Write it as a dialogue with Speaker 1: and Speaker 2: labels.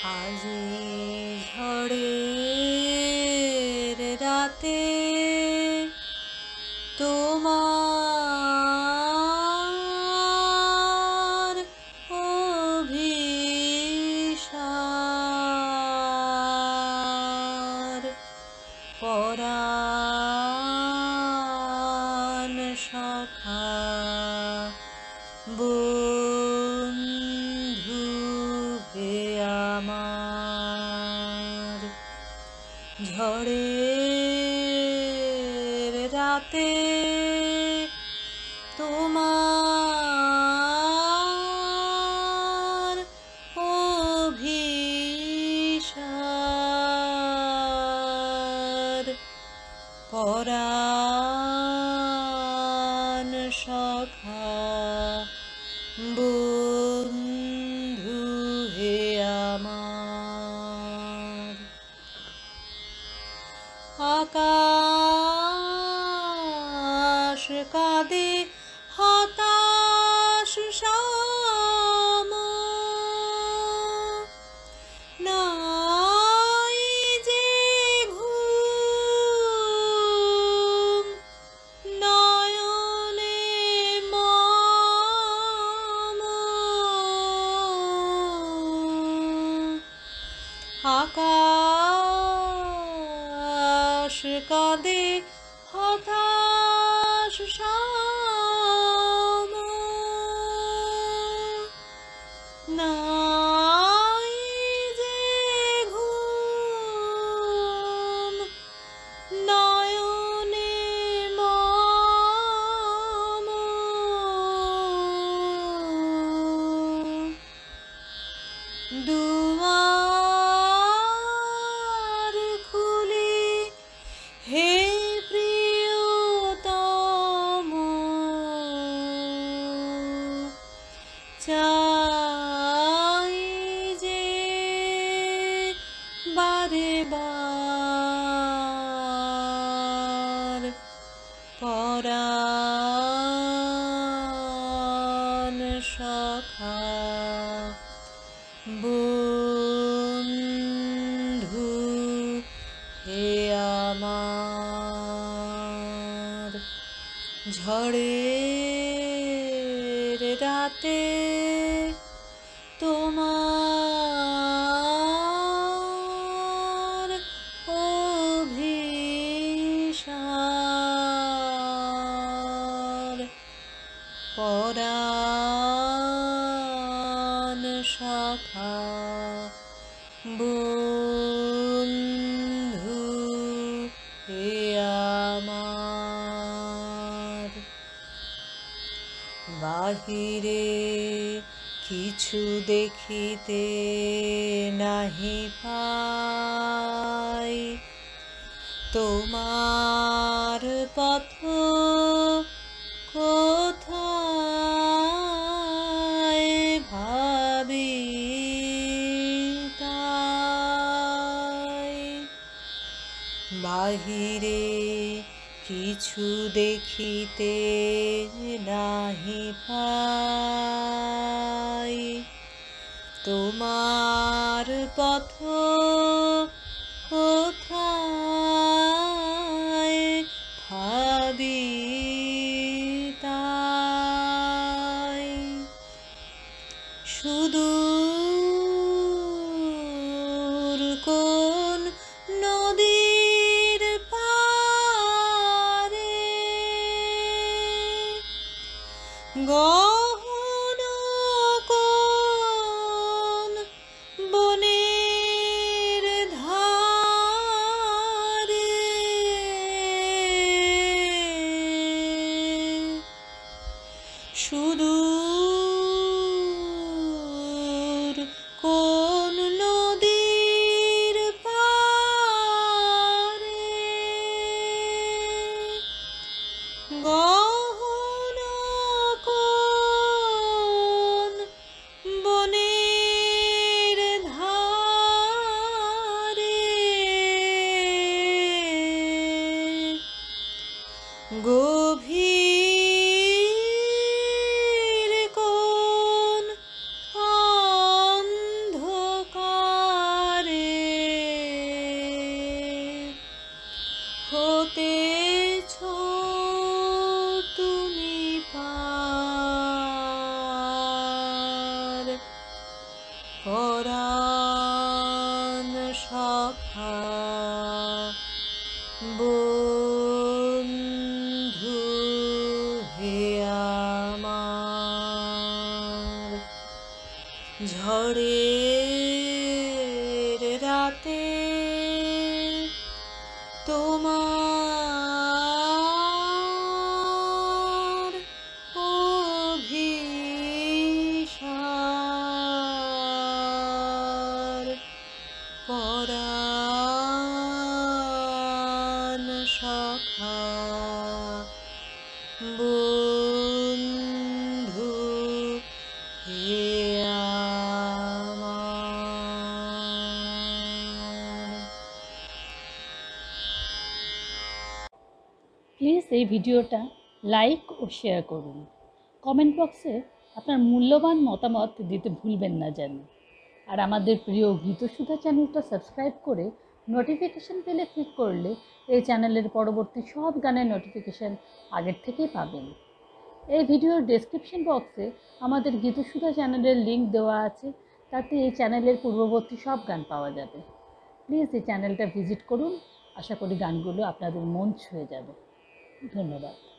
Speaker 1: আজি ঝড়ের রাতে তোমার অভিসার পরাণ সখা বন্ধু হে আমার ঝড়ের রাতে তোমার অভিসার পরাণ সখা বন্ধু হে আমার আকাশ কাঁদে হতাশ শাম নাই যে ঘুম নয়নে মম আকাশ কাঁদে হতাশ শাম নাই যে ঘুম নয়নে মম দুয়ার খুলি হে প্রিয়তম চাই যে বারে বার পরাণ সখা বন্ধু হে আমার ঝড়ের রাতে তোমার অভিসার পরাণ সখা বন্ধু হে আমার বাহিরে কিছু দেখিতে নাহি পাই তোমার পথ কোথায় ভাবি তাই বাহিরে কিছু দেখিতে নাহি পাই তোমার পথ কোথায় ভাবি তাই সুদূর কোন নদীর পারে গহন কোন বনের ধারে সুদূর পরাণ সখা বন্ধু হে আমার, ঝড়ের রাতে তোমার অভিসার, পরাণ সখা বন্ধু হে আমার।
Speaker 2: প্লিজ এই ভিডিওটা লাইক ও শেয়ার করুন। কমেন্ট বক্সে আপনার মূল্যবান মতামত দিতে ভুলবেন না যেন। আর আমাদের প্রিয় গীতসুধা চ্যানেলটা সাবস্ক্রাইব করে নোটিফিকেশান বেলে ক্লিক করলে এই চ্যানেলের পরবর্তী সব গানের নোটিফিকেশান আগের থেকেই পাবেন। এই ভিডিওর ডেসক্রিপশন বক্সে আমাদের গীতসুধা চ্যানেলের লিঙ্ক দেওয়া আছে, তাতে এই চ্যানেলের পূর্ববর্তী সব গান পাওয়া যাবে। প্লিজ এই চ্যানেলটা ভিজিট করুন, আশা করি গানগুলো আপনাদের মন ছুঁয়ে যাবে। ধন্যবাদ।